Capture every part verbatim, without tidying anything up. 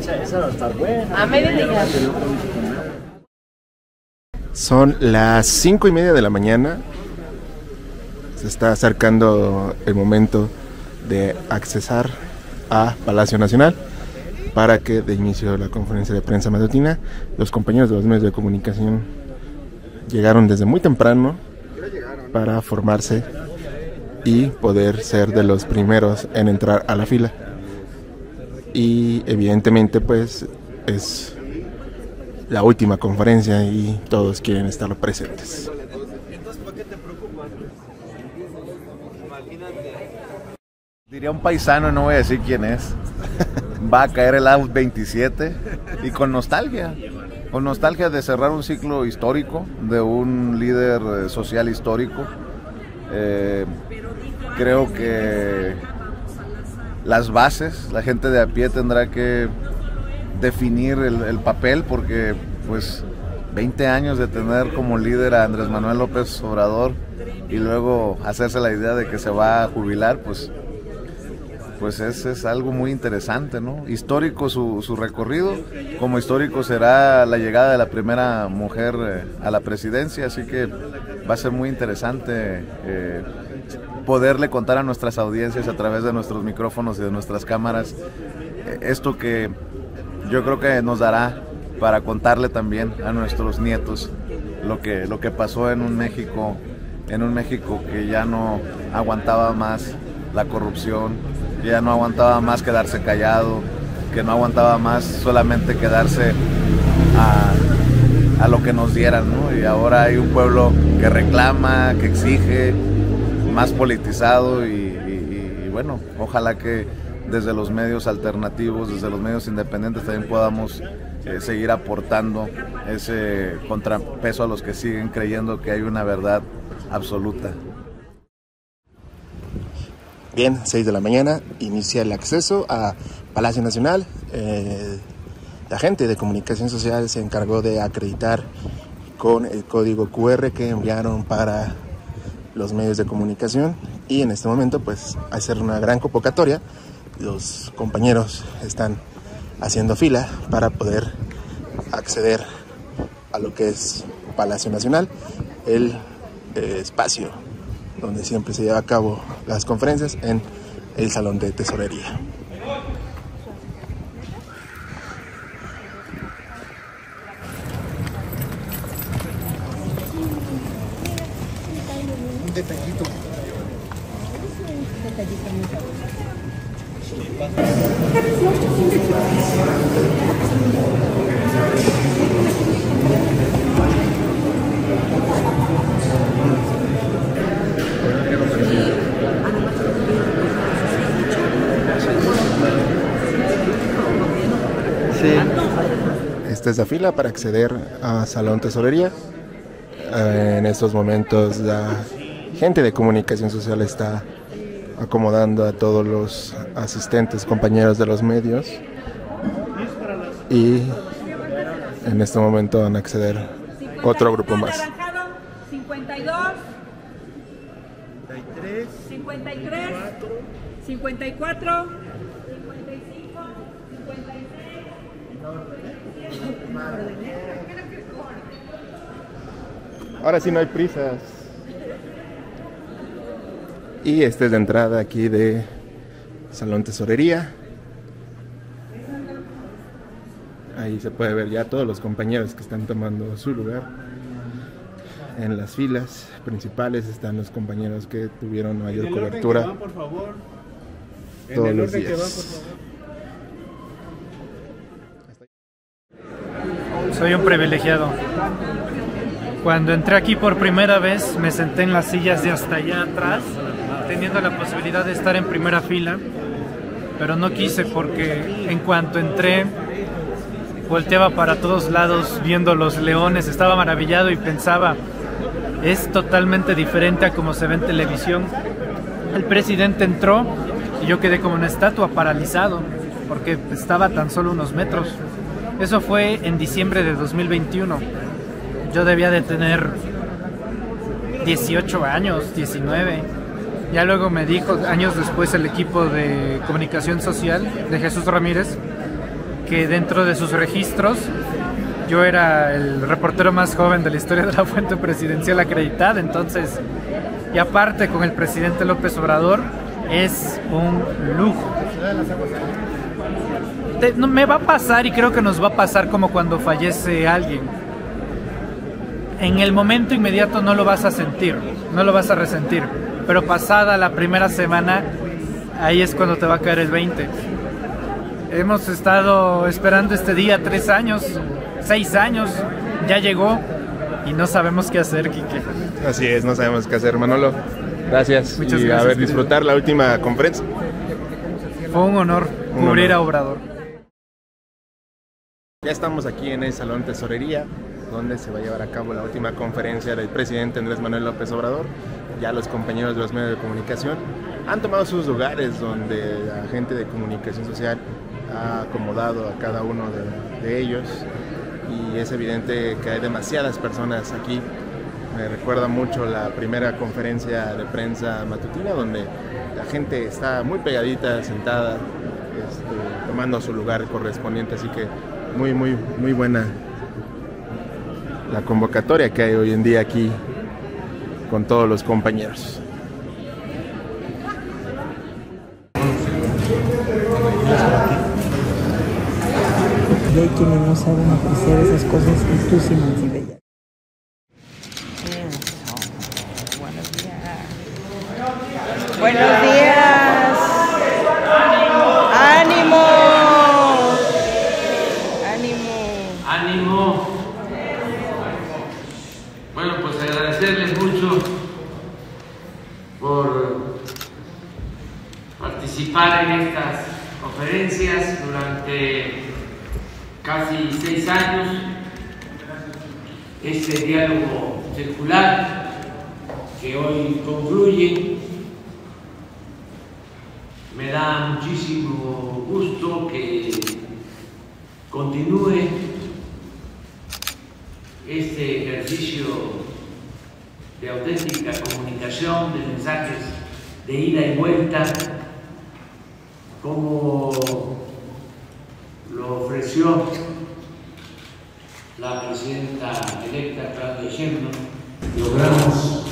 Esa va a estar buena. A mediodía. Son las cinco y media de la mañana. Se está acercando el momento de accesar a Palacio Nacional para que dé inicio la conferencia de prensa matutina. Los compañeros de los medios de comunicación llegaron desde muy temprano para formarse y poder ser de los primeros en entrar a la fila. Y evidentemente pues es la última conferencia y todos quieren estar presentes. Diría un paisano, no voy a decir quién es, va a caer el out veintisiete y con nostalgia, con nostalgia de cerrar un ciclo histórico, de un líder social histórico. Eh, creo que las bases, la gente de a pie tendrá que definir el, el papel, porque pues veinte años de tener como líder a Andrés Manuel López Obrador y luego hacerse la idea de que se va a jubilar, pues pues es, es algo muy interesante, ¿no? Histórico su, su recorrido, como histórico será la llegada de la primera mujer eh, a la presidencia, así que va a ser muy interesante eh, poderle contar a nuestras audiencias a través de nuestros micrófonos y de nuestras cámaras eh, esto que yo creo que nos dará para contarle también a nuestros nietos lo que, lo que pasó en un México, en un México que ya no aguantaba más la corrupción, que ya no aguantaba más quedarse callado, que no aguantaba más solamente quedarse a, a lo que nos dieran, ¿no? Y ahora hay un pueblo que reclama, que exige, más politizado y, y, y bueno, ojalá que desde los medios alternativos, desde los medios independientes también podamos eh, seguir aportando ese contrapeso a los que siguen creyendo que hay una verdad absoluta. Bien, seis de la mañana, inicia el acceso a Palacio Nacional. Eh, la gente de comunicación social se encargó de acreditar con el código cu erre que enviaron para los medios de comunicación y en este momento pues hacer una gran convocatoria. Los compañeros están haciendo fila para poder acceder a lo que es Palacio Nacional, el eh, espacio donde siempre se lleva a cabo las conferencias en el Salón de Tesorería. Un detallito. Esta es la fila para acceder a Salón Tesorería. Eh, en estos momentos la gente de comunicación social está acomodando a todos los asistentes, compañeros de los medios, y en este momento van a acceder otro grupo más. cincuenta y dos, cincuenta y tres, cincuenta y cuatro, cincuenta y cinco, cincuenta y seis. Ahora sí no hay prisas. Y esta es la entrada aquí de Salón Tesorería. Ahí se puede ver ya todos los compañeros que están tomando su lugar. En las filas principales están los compañeros que tuvieron mayor cobertura van, por favor. todos los días. Soy un privilegiado. Cuando entré aquí por primera vez me senté en las sillas de hasta allá atrás, teniendo la posibilidad de estar en primera fila, pero no quise porque en cuanto entré volteaba para todos lados viendo los leones, estaba maravillado y pensaba, es totalmente diferente a como se ve en televisión. El presidente entró y yo quedé como una estatua, paralizado, porque estaba a tan solo unos metros. Eso fue en diciembre de dos mil veintiuno. Yo debía de tener dieciocho años, diecinueve. Ya luego me dijo, años después, el equipo de comunicación social de Jesús Ramírez, que que dentro de sus registros yo era el reportero más joven de la historia de la fuente presidencial acreditada, entonces, y aparte con el presidente López Obrador, es un lujo. Te, no, me va a pasar y creo que nos va a pasar como cuando fallece alguien. En el momento inmediato no lo vas a sentir, no lo vas a resentir, pero pasada la primera semana, ahí es cuando te va a caer el veinte. Hemos estado esperando este día tres años, seis años, ya llegó y no sabemos qué hacer, Quique. Así es, no sabemos qué hacer, Manolo. Gracias. Muchas y gracias, a ver, disfrutar la última conferencia. Fue un honor un cubrir honor. a Obrador. Ya estamos aquí en el Salón Tesorería, donde se va a llevar a cabo la última conferencia del presidente Andrés Manuel López Obrador. Ya los compañeros de los medios de comunicación han tomado sus lugares, donde la gente de comunicación social ha acomodado a cada uno de, de ellos, y es evidente que hay demasiadas personas aquí. Me recuerda mucho la primera conferencia de prensa matutina, donde la gente está muy pegadita, sentada, este, tomando su lugar correspondiente, así que muy, muy, muy buena la convocatoria que hay hoy en día aquí con todos los compañeros. Y hay quienes no saben apreciar esas cosas y tú sí, Mancibella. Buenos días. Buenos días. ¡Ánimo! ¡Ánimo! ¡Ánimo! Bueno, pues agradecerles mucho por participar en estas conferencias durante casi seis años, este diálogo circular que hoy concluye. Me da muchísimo gusto que continúe este ejercicio de auténtica comunicación, de mensajes de ida y vuelta, como lo ofreció la presidenta electa Claudia Sheinbaum. Logramos,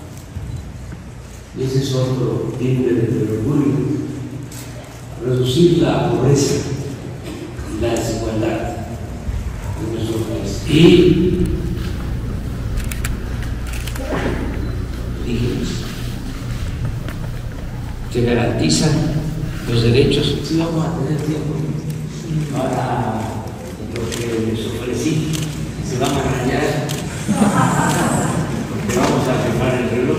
y ese es otro timbre de orgullo, reducir la pobreza y la desigualdad en nuestro país. Y dijimos, se garantizan los derechos. Sí, vamos a tener tiempo para lo que les ofrecí. Se van a rayar porque vamos a quemar el reloj.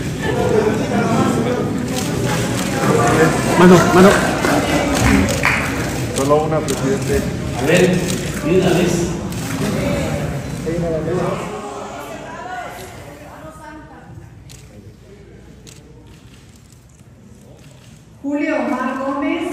Mano, mano. Solo una, presidente. A ver, de una vez. Julio Omar Gómez.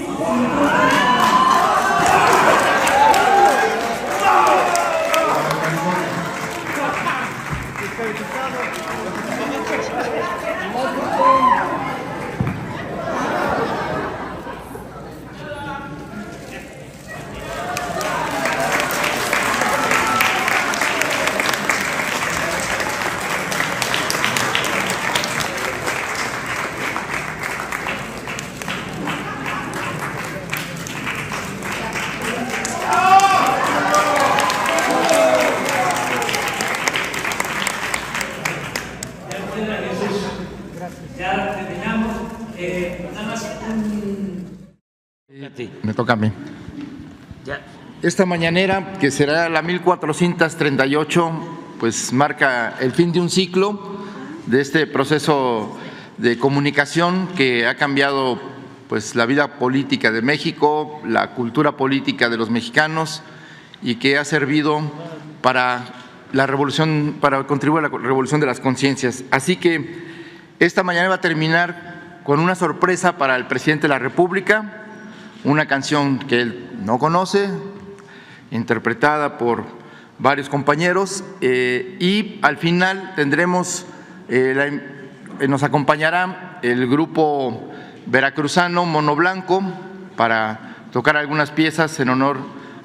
Ya terminamos. Eh, nada más un... Me toca a mí. Ya. Esta mañanera, que será la mil cuatrocientos treinta y ocho, pues marca el fin de un ciclo de este proceso de comunicación que ha cambiado pues la vida política de México, la cultura política de los mexicanos, y que ha servido para la revolución, para contribuir a la revolución de las conciencias. Así que esta mañana va a terminar con una sorpresa para el presidente de la República, una canción que él no conoce, interpretada por varios compañeros, eh, y al final tendremos, eh, la, eh, nos acompañará el grupo veracruzano Mono Blanco para tocar algunas piezas en honor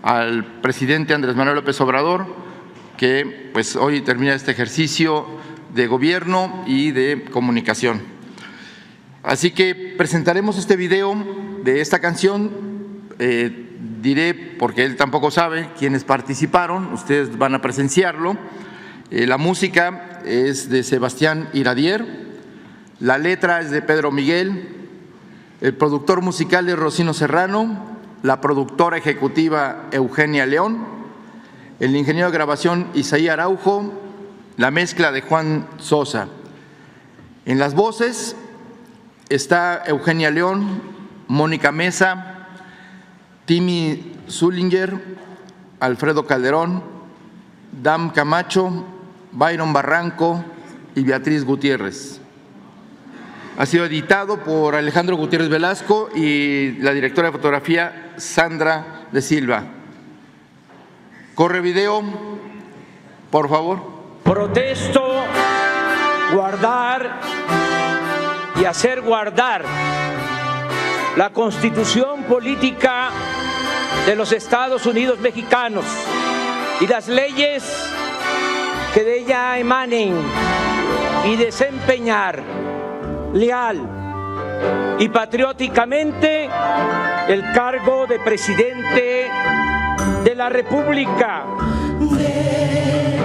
al presidente Andrés Manuel López Obrador, que pues hoy termina este ejercicio de gobierno y de comunicación. Así que presentaremos este video de esta canción, eh, diré, porque él tampoco sabe quiénes participaron, ustedes van a presenciarlo. Eh, la música es de Sebastián Iradier, la letra es de Pedro Miguel, el productor musical es Rocino Serrano, la productora ejecutiva Eugenia León, el ingeniero de grabación Isaí Araujo, la mezcla de Juan Sosa. En las voces está Eugenia León, Mónica Mesa, Timmy Zullinger, Alfredo Calderón, Dam Camacho, Byron Barranco y Beatriz Gutiérrez. Ha sido editado por Alejandro Gutiérrez Velasco y la directora de fotografía Sandra de Silva. Corre video, por favor. Protesto guardar y hacer guardar la Constitución política de los Estados Unidos mexicanos y las leyes que de ella emanen y desempeñar leal y patrióticamente el cargo de presidente de la República. De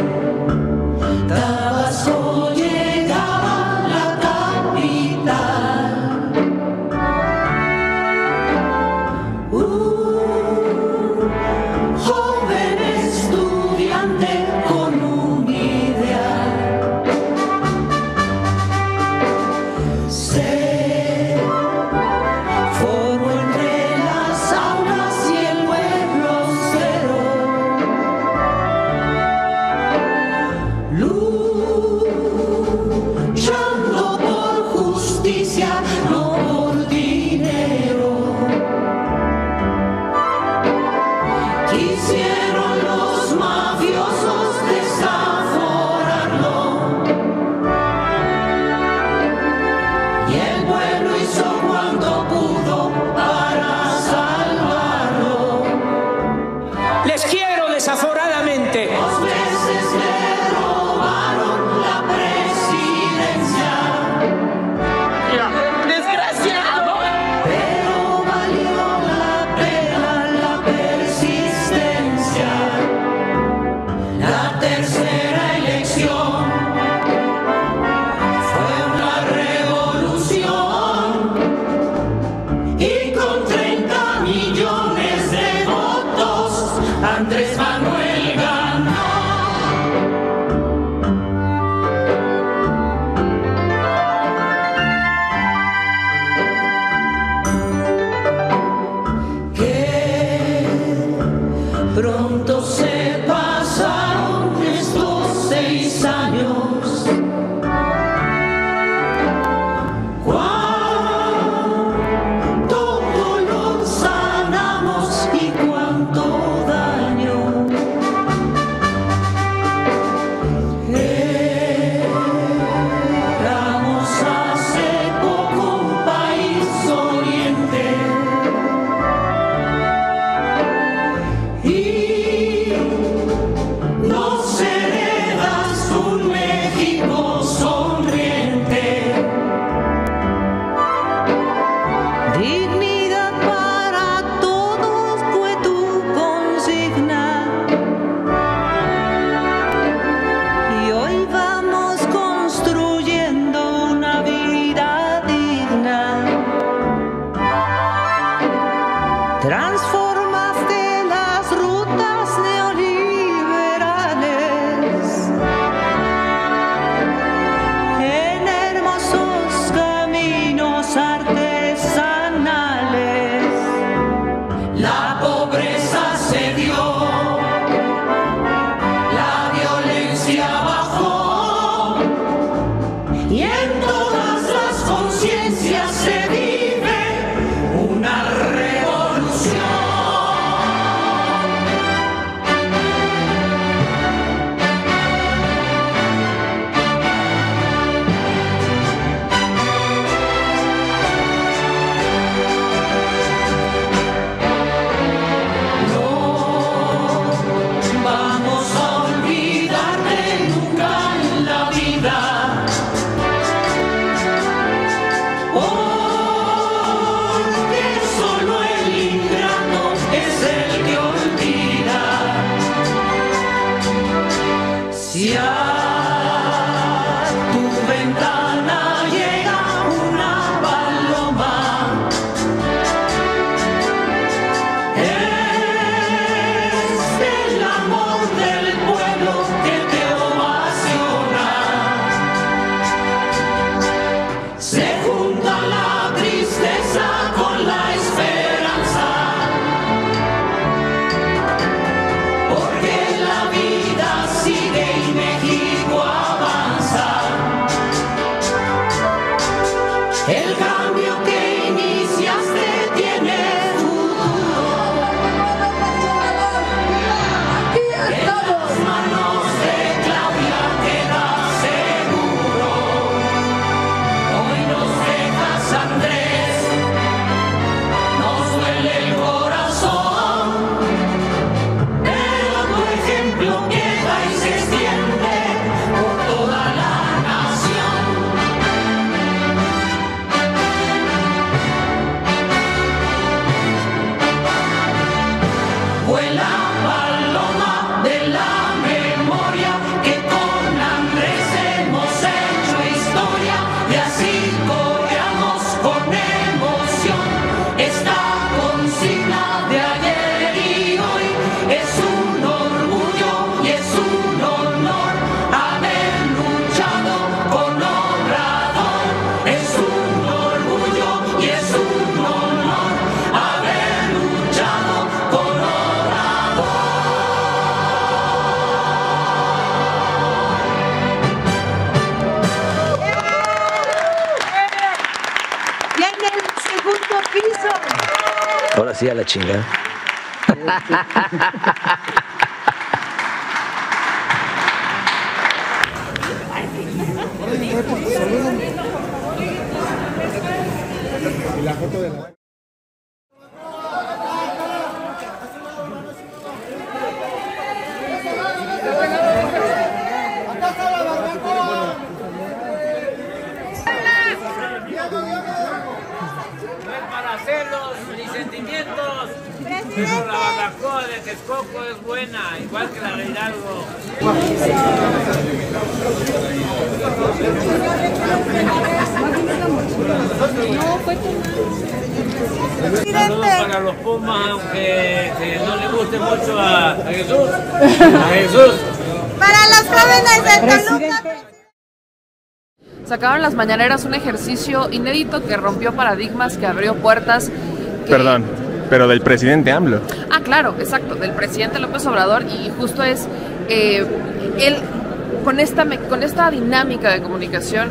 Tabasco llegaba la capital, un joven estudiante con un ideal. Se formó entre las aulas y el pueblo cero. Luz cambio que iniciaste tiene futuro. En las manos de Claudia queda seguro. Hoy nos dejas, Andrés, nos duele el corazón, pero tu ejemplo queda y se extiende por toda la nación. Vuela paloma de la memoria, que con Andrés hemos hecho historia, y así coreamos con emoción esta consigna de ayer y hoy. Es un orgullo y es un honor haber luchado con Obrador. Es un orgullo y es un honor haber luchado con Obrador. Y en el segundo piso. Ahora sí a la chingada. Para hacerlos mis sentimientos, pero la barbacoa de Texcoco es buena, igual que la de Hidalgo. Saludos para los Pumas, aunque que no le guste mucho a, a Jesús. A Jesús. Para los jóvenes de Toluca. Sacaron las mañaneras un ejercicio inédito que rompió paradigmas, que abrió puertas. Que... Perdón, pero del presidente AMLO. Ah, claro, exacto, del presidente López Obrador, y justo es eh, él con esta, con esta dinámica de comunicación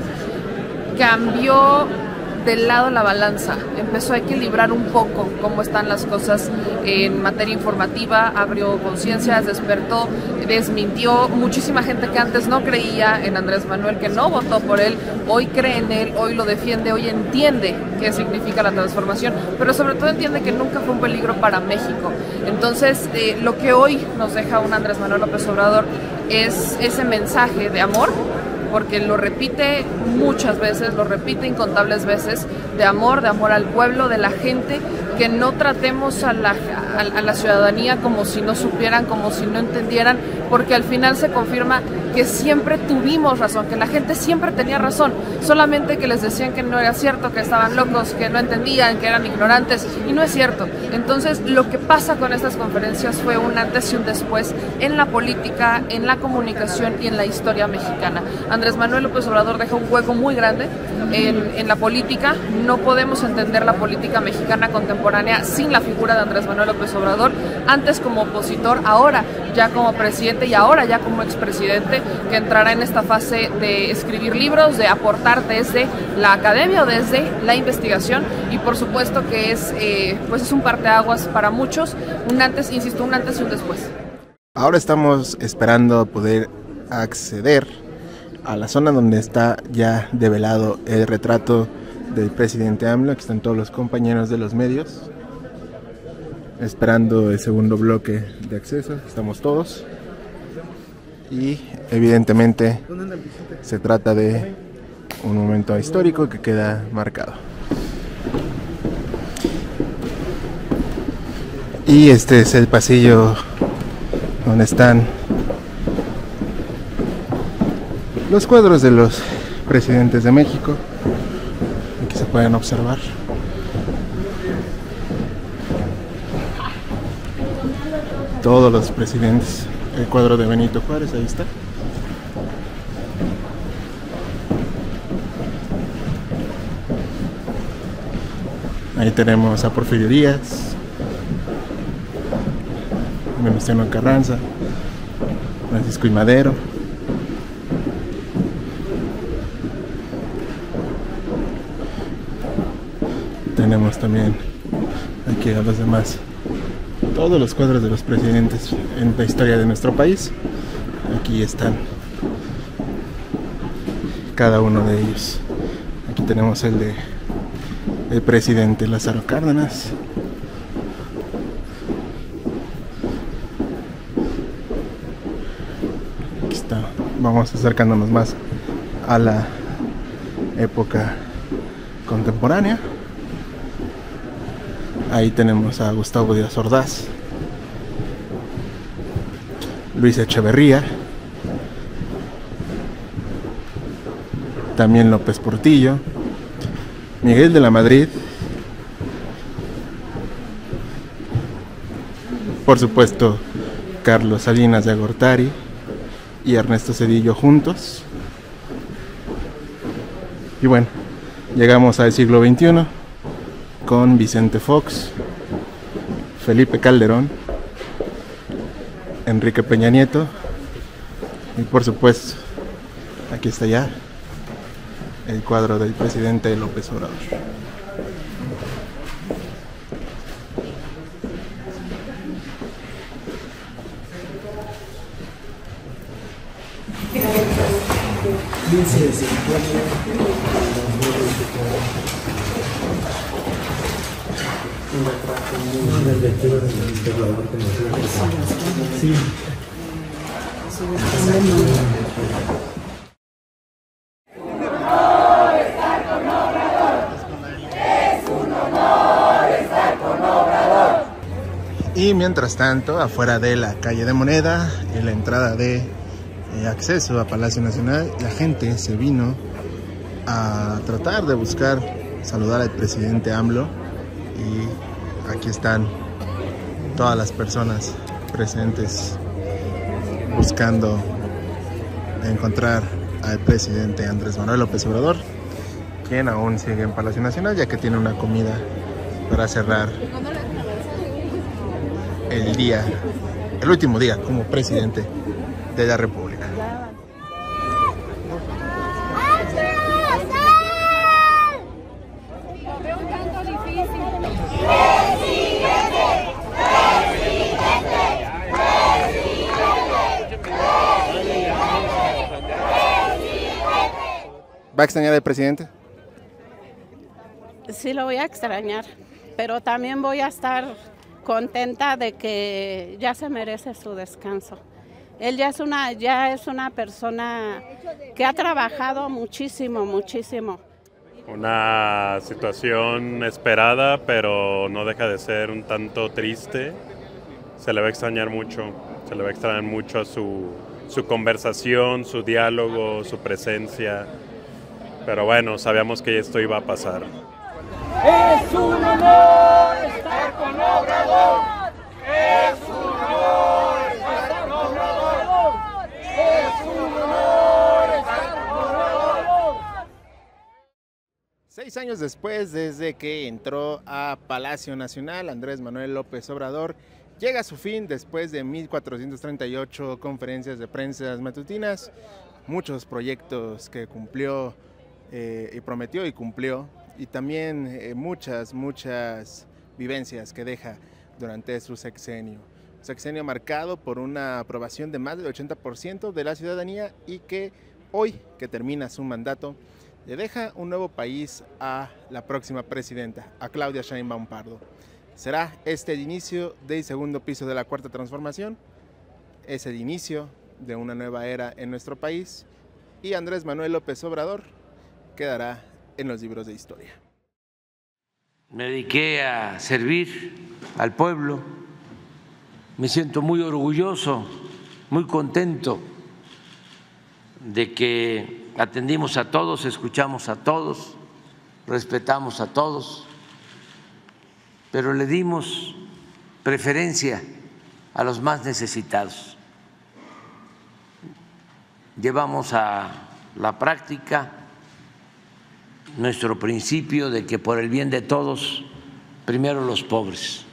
cambió del lado la balanza, empezó a equilibrar un poco cómo están las cosas en materia informativa, abrió conciencias, despertó, desmintió muchísima gente que antes no creía en Andrés Manuel, que no votó por él, hoy cree en él, hoy lo defiende, hoy entiende qué significa la transformación, pero sobre todo entiende que nunca fue un peligro para México. Entonces, eh, lo que hoy nos deja un Andrés Manuel López Obrador es ese mensaje de amor, porque lo repite muchas veces, lo repite incontables veces, de amor, de amor al pueblo, de la gente, que no tratemos a la, a, a la ciudadanía como si no supieran, como si no entendieran, porque al final se confirma que siempre tuvimos razón, que la gente siempre tenía razón, solamente que les decían que no era cierto, que estaban locos, que no entendían, que eran ignorantes, y no es cierto. Entonces, lo que pasa con estas conferencias fue un antes y un después en la política, en la comunicación y en la historia mexicana. Andrés Manuel López Obrador deja un hueco muy grande en, en la política. No podemos entender la política mexicana contemporánea sin la figura de Andrés Manuel López Obrador, antes como opositor, ahora ya como presidente y ahora ya como expresidente, que entrará en esta fase de escribir libros, de aportar desde la academia o desde la investigación, y por supuesto que es, eh, pues es un parteaguas para muchos, un antes, insisto, un antes y un después. Ahora estamos esperando poder acceder a la zona donde está ya develado el retrato del presidente AMLO. Aquí están todos los compañeros de los medios esperando el segundo bloque de acceso. Estamos todos y evidentemente se trata de un momento histórico que queda marcado. Y este es el pasillo donde están los cuadros de los presidentes de México. Aquí se pueden observar. Todos los presidentes. El cuadro de Benito Juárez, ahí está. Ahí tenemos a Porfirio Díaz, Venustiano Carranza, Francisco I. Madero. tenemos también aquí a los demás. Todos los cuadros de los presidentes en la historia de nuestro país. Aquí están cada uno de ellos. Aquí tenemos el de el presidente Lázaro Cárdenas. Aquí está. Vamos acercándonos más a la época contemporánea. Ahí tenemos a Gustavo Díaz Ordaz, Luis Echeverría, también López Portillo, Miguel de la Madrid, por supuesto Carlos Salinas de Gortari y Ernesto Zedillo juntos. Y bueno, llegamos al siglo veintiuno con Vicente Fox, Felipe Calderón, Enrique Peña Nieto y por supuesto, aquí está ya el cuadro del presidente López Obrador. Y mientras tanto, afuera de la calle de Moneda, en la entrada de eh, acceso a Palacio Nacional, la gente se vino a tratar de buscar saludar al presidente AMLO. Y aquí están todas las personas presentes buscando encontrar al presidente Andrés Manuel López Obrador, quien aún sigue en Palacio Nacional, ya que tiene una comida para cerrar el día, el último día como presidente de la República. ¿Va a extrañar al presidente? Sí, lo voy a extrañar, pero también voy a estar contenta de que ya se merece su descanso. Él ya es una, ya es una persona que ha trabajado muchísimo, muchísimo. Una situación esperada, pero no deja de ser un tanto triste. Se le va a extrañar mucho, se le va a extrañar mucho su, su conversación, su diálogo, su presencia. Pero bueno, sabíamos que esto iba a pasar. Es un honor estar con Obrador. Es un honor estar con Obrador. Es un honor estar con Obrador. Seis años después, desde que entró a Palacio Nacional, Andrés Manuel López Obrador llega a su fin después de mil cuatrocientas treinta y ocho conferencias de prensa matutinas, muchos proyectos que cumplió eh, y prometió y cumplió, y también eh, muchas, muchas vivencias que deja durante su sexenio. Un sexenio marcado por una aprobación de más del ochenta por ciento de la ciudadanía y que hoy, que termina su mandato, le deja un nuevo país a la próxima presidenta, a Claudia Sheinbaum Pardo. ¿Será este el inicio del segundo piso de la Cuarta Transformación? Es el inicio de una nueva era en nuestro país y Andrés Manuel López Obrador quedará en los libros de historia. Me dediqué a servir al pueblo, me siento muy orgulloso, muy contento de que atendimos a todos, escuchamos a todos, respetamos a todos, pero le dimos preferencia a los más necesitados. Llevamos a la práctica nuestro principio de que por el bien de todos, primero los pobres.